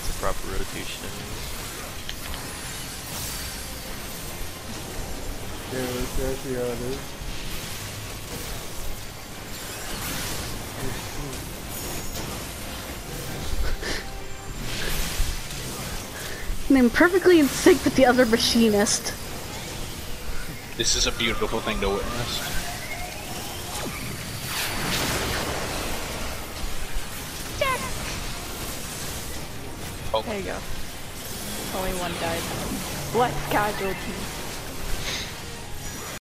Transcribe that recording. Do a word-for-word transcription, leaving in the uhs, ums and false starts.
that's a proper rotation. Yeah, that's actually how it is. And I'm perfectly in sync with the other machinist. This is a beautiful thing to witness. Oh. There you go. Only one died. What casualty?